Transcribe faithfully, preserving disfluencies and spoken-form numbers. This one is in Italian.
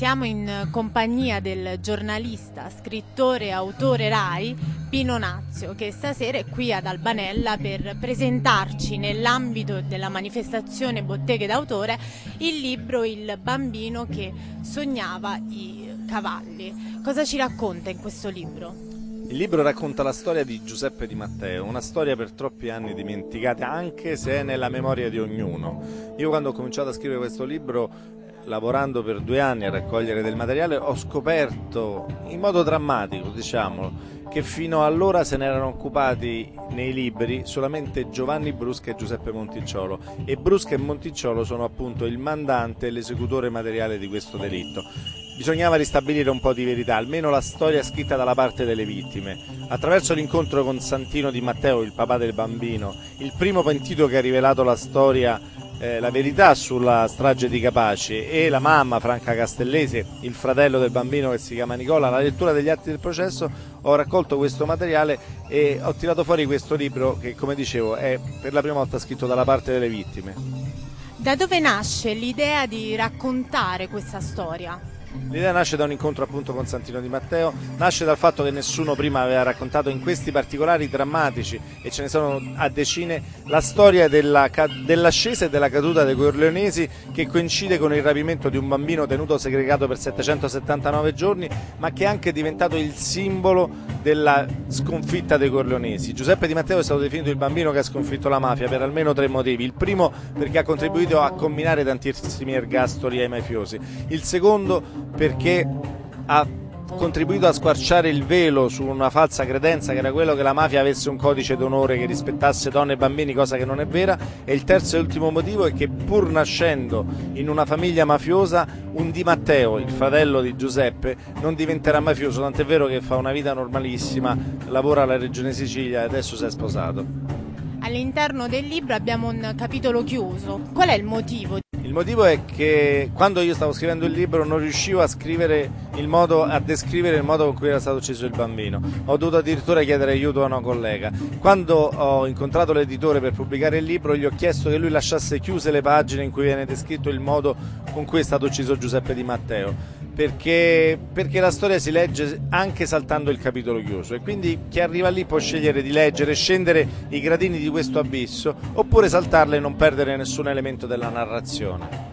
Siamo in compagnia del giornalista, scrittore e autore RAI Pino Nazio, che stasera è qui ad Albanella per presentarci nell'ambito della manifestazione Botteghe d'autore il libro Il bambino che sognava i cavalli. Cosa ci racconta in questo libro? Il libro racconta la storia di Giuseppe Di Matteo, una storia per troppi anni dimenticata, anche se è nella memoria di ognuno. Io quando ho cominciato a scrivere questo libro, lavorando per due anni a raccogliere del materiale, ho scoperto in modo drammatico, diciamolo, che fino allora se ne erano occupati nei libri solamente Giovanni Brusca e Giuseppe Monticciolo, e Brusca e Monticciolo sono appunto il mandante e l'esecutore materiale di questo delitto. Bisognava ristabilire un po' di verità, almeno la storia scritta dalla parte delle vittime. Attraverso l'incontro con Santino Di Matteo, il papà del bambino, il primo pentito che ha rivelato la storia, eh, la verità sulla strage di Capaci, e la mamma Franca Castellesi, il fratello del bambino che si chiama Nicola, alla lettura degli atti del processo ho raccolto questo materiale e ho tirato fuori questo libro che, come dicevo, è per la prima volta scritto dalla parte delle vittime. Da dove nasce l'idea di raccontare questa storia? L'idea nasce da un incontro appunto con Santino Di Matteo, nasce dal fatto che nessuno prima aveva raccontato in questi particolari drammatici, e ce ne sono a decine, la storia della, dell'ascesa e della caduta dei Corleonesi, che coincide con il rapimento di un bambino tenuto segregato per settecentosettantanove giorni, ma che è anche diventato il simbolo della sconfitta dei Corleonesi. Giuseppe Di Matteo è stato definito il bambino che ha sconfitto la mafia per almeno tre motivi: il primo perché ha contribuito a comminare tantissimi ergastoli ai mafiosi, il secondo perché ha contribuito a squarciare il velo su una falsa credenza che era quello che la mafia avesse un codice d'onore che rispettasse donne e bambini, cosa che non è vera, e il terzo e ultimo motivo è che, pur nascendo in una famiglia mafiosa, un Di Matteo, il fratello di Giuseppe, non diventerà mafioso, tant'è vero che fa una vita normalissima, lavora alla Regione Sicilia e adesso si è sposato. All'interno del libro abbiamo un capitolo chiuso. Qual è il motivo? Il motivo è che quando io stavo scrivendo il libro non riuscivo a scrivere il modo, a descrivere il modo con cui era stato ucciso il bambino. Ho dovuto addirittura chiedere aiuto a una collega. Quando ho incontrato l'editore per pubblicare il libro, gli ho chiesto che lui lasciasse chiuse le pagine in cui viene descritto il modo con cui è stato ucciso Giuseppe Di Matteo. Perché, perché la storia si legge anche saltando il capitolo chiuso, e quindi chi arriva lì può scegliere di leggere, scendere i gradini di questo abisso, oppure saltarla e non perdere nessun elemento della narrazione.